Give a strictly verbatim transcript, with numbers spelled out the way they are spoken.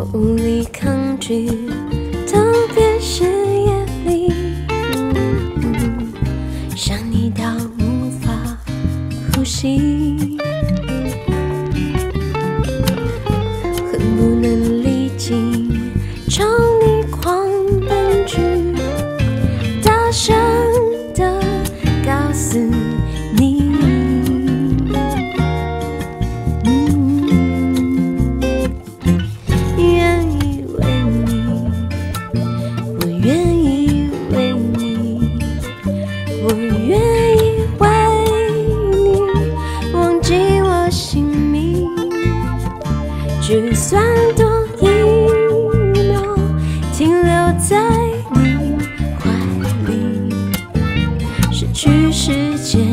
我无力抗拒，特别是夜里，嗯、想你到无法呼吸，恨不能历经朝你狂奔去，大声地告诉你。 就算多一秒停留在你怀里，失去时间